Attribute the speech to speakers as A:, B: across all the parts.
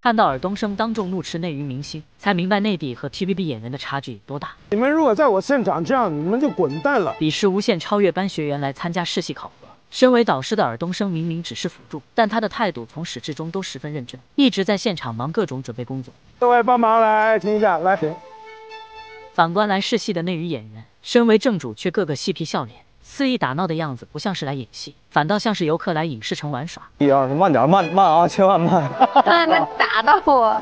A: 看到尔冬升当众怒斥内娱明星，才明白内地和 TVB 演员的差距多大。
B: 你们如果在我现场这样，你们就滚蛋了。
A: 鄙视无限超越班学员来参加试戏考核，身为导师的尔冬升明明只是辅助，但他的态度从始至终都十分认真，一直在现场忙各种准备工作。
B: 各位帮忙来听一下，来。
A: 反观来试戏的内娱演员，身为正主却个个嬉皮笑脸。 肆意打闹的样子，不像是来演戏，反倒像是游客来影视城玩耍。
C: 1、2，慢点，慢啊，千万慢！
D: 还没打到我，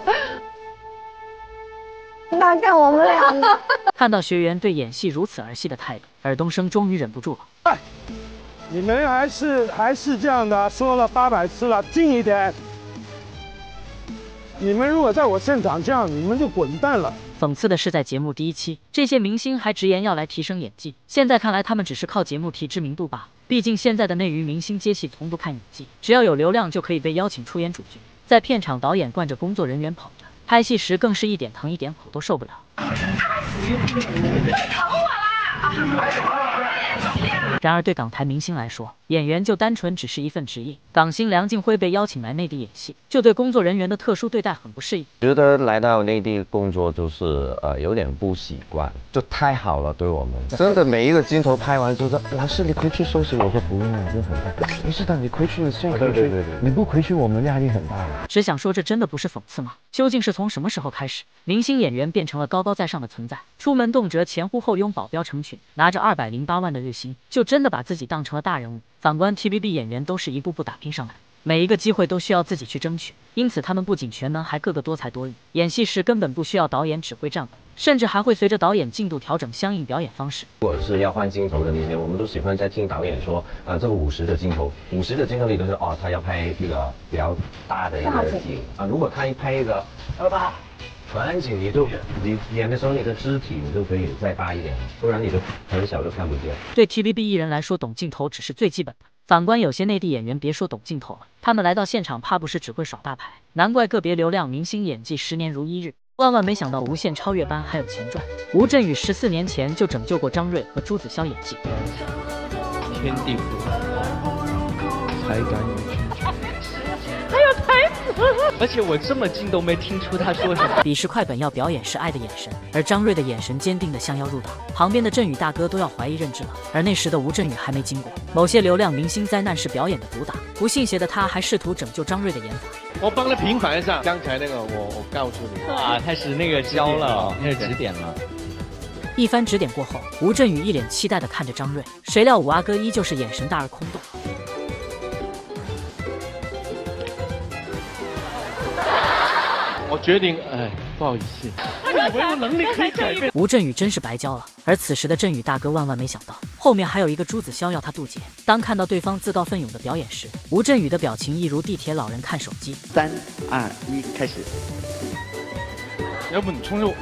D: 大概我们俩呢。
A: 看到学员对演戏如此儿戏的态度，尔冬升终于忍不住了。
B: 哎，你们还是这样的，说了800次了，近一点。你们如果在我现场这样，你们就滚蛋了。
A: 讽刺的是，在节目第1期，这些明星还直言要来提升演技，现在看来他们只是靠节目提知名度罢了。毕竟现在的内娱明星接戏从不看演技，只要有流量就可以被邀请出演主角。在片场，导演惯着工作人员捧着，拍戏时更是一点疼一点苦都受不了。然而，对港台明星来说，演员就单纯只是一份职业。港星梁静茹被邀请来内地演戏，就对工作人员的特殊对待很不适应。
C: 觉得来到内地工作就是有点不习惯，就太好了对我们，真的每一个镜头拍完之后，老师你回去休息，我说不用了，就很大。没事的，你回去现在回去，你不回去我们压力很大。
A: 只想说，这真的不是讽刺吗？究竟是从什么时候开始，明星演员变成了高高在上的存在？出门动辄前呼后拥，保镖成群，拿着208万的日薪，就真的把自己当成了大人物。反观 TVB 演员都是一步步打拼上来，每一个机会都需要自己去争取，因此他们不仅全能，还个个多才多艺。演戏时根本不需要导演指挥站稳，甚至还会随着导演进度调整相应表演方式。
E: 如果是要换镜头的那些，我们都喜欢在听导演说，这个50的镜头，50的镜头里就是他要拍这个比较大的一个景啊。如果他一拍一个全景，你演的时候你的肢体你就可以再大一点，不然你就很小就看不见。
A: 对 TVB 艺人来说，懂镜头只是最基本的。反观有些内地演员，别说懂镜头了，他们来到现场怕不是只会耍大牌。难怪个别流量明星演技10年如一日。万万没想到无限超越班还有钱赚。吴镇宇14年前就拯救过张睿和朱子骁演技。
F: 天地不容，才敢与君绝。
A: 还有台词，
F: 而且我这么近都没听出他说什么。
A: 彼时快本要表演是爱的眼神，而张睿的眼神坚定的像要入党，旁边的镇宇大哥都要怀疑认知了。而那时的吴镇宇还没经过某些流量明星灾难式表演的毒打，不信邪的他还试图拯救张睿的演法。
G: 我帮他平反一下，刚才那个我告诉你
F: 啊，开始那个教了，开始指点了。
A: 一番指点过后，吴镇宇一脸期待地看着张睿，谁料五阿哥依旧是眼神大而空洞。
G: 我决定，不好意思，我以为我能力可以改变。
A: 吴镇宇真是白交了。而此时的镇宇大哥万万没想到，后面还有一个朱子骁要他渡劫。当看到对方自告奋勇的表演时，吴镇宇的表情一如地铁老人看手机。
H: 3、2、1，开始。
G: 要不你冲着我。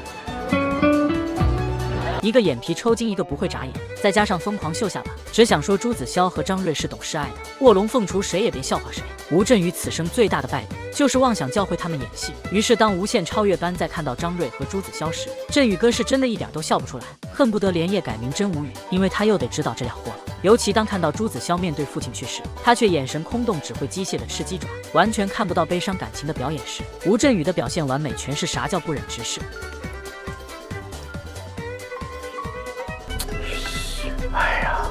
A: 一个眼皮抽筋，一个不会眨眼，再加上疯狂秀下巴，只想说朱子骁和张睿是懂事爱的，卧龙凤雏，谁也别笑话谁。吴镇宇此生最大的败笔就是妄想教会他们演戏。于是当无限超越班在看到张睿和朱子骁时，镇宇哥是真的一点都笑不出来，恨不得连夜改名真无语，因为他又得指导这俩货了。尤其当看到朱子骁面对父亲去世，他却眼神空洞，只会机械的吃鸡爪，完全看不到悲伤感情的表演时，吴镇宇的表现完美，全是啥叫不忍直视。
B: 哎呀！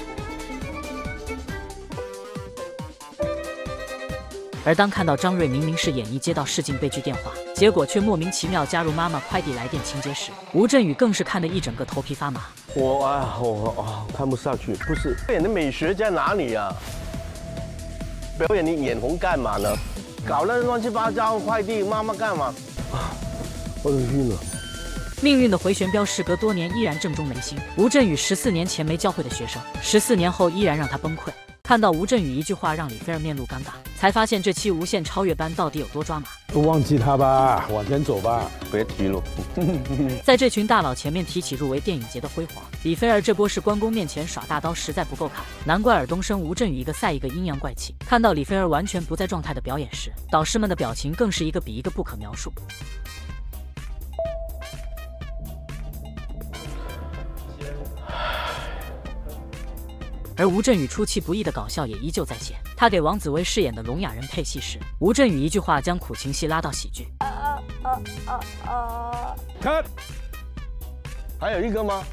A: 而当看到张睿明明是演绎接到试镜被拒电话，结果却莫名其妙加入妈妈快递来电情节时，吴镇宇更是看得一整个头皮发麻。
I: 我看不下去，不是表演的美学在哪里啊？表演你眼红干嘛呢？搞那乱七八糟快递妈妈干嘛？我晕了。
A: 命运的回旋镖，时隔多年依然正中人心。吴镇宇14年前没教会的学生，14年后依然让他崩溃。看到吴镇宇一句话让李菲儿面露尴尬，才发现这期无限超越班到底有多抓马。
B: 忘记他吧，往前走吧，
I: 别提了。
A: 在这群大佬前面提起入围电影节的辉煌，李菲儿这波是关公面前耍大刀，实在不够看。难怪尔冬升、吴镇宇一个赛一个阴阳怪气。看到李菲儿完全不在状态的表演时，导师们的表情更是一个比一个不可描述。 而吴镇宇出其不意的搞笑也依旧在线。他给王子薇饰演的聋哑人配戏时，吴镇宇一句话将苦情戏拉到喜剧。
B: 看，
I: 还有一个吗？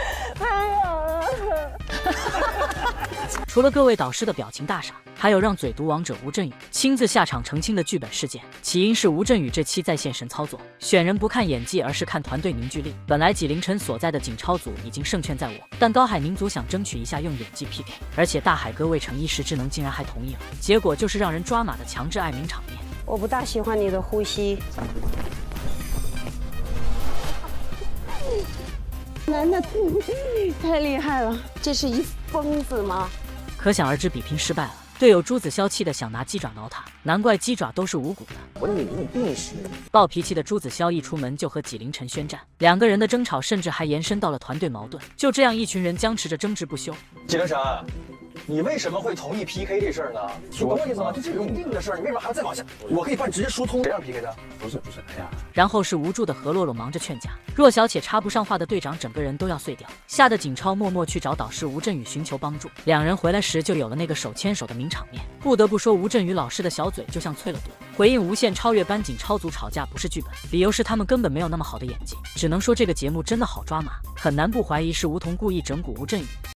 A: 除了各位导师的表情大傻，还有让嘴毒王者吴镇宇亲自下场澄清的剧本事件。起因是吴镇宇这期在线神操作，选人不看演技，而是看团队凝聚力。本来纪凌尘所在的景超组已经胜券在握，但高海宁组想争取一下用演技 PK， 而且大海哥未逞一时之能，竟然还同意了。结果就是让人抓马的强制爱民场面。
D: 我不大喜欢你的呼吸。男的太厉害了，这是一疯子吗？
A: 可想而知，比拼失败了。队友朱子骁气的想拿鸡爪挠他，难怪鸡爪都是无骨的。
J: 我你病死！
A: 暴脾气的朱子骁一出门就和纪凌尘宣战，两个人的争吵甚至还延伸到了团队矛盾。就这样，一群人僵持着争执不休。
J: 纪凌尘，你为什么会同意 PK 这事儿呢？你懂我意思吗？这是有定的事儿，你为什么还要再往下？我可以帮你直接疏通。谁让 PK 的？不是，哎呀。
A: 然后是无助的何洛洛忙着劝架，弱小且插不上话的队长整个人都要碎掉，吓得景超默默去找导师吴镇宇寻求帮助。两人回来时就有了那个手牵手的名场面。不得不说，吴镇宇老师的小嘴就像淬了毒。回应无限超越班景超组吵架不是剧本，理由是他们根本没有那么好的演技。只能说这个节目真的好抓马，很难不怀疑是吴桐故意整蛊吴镇宇。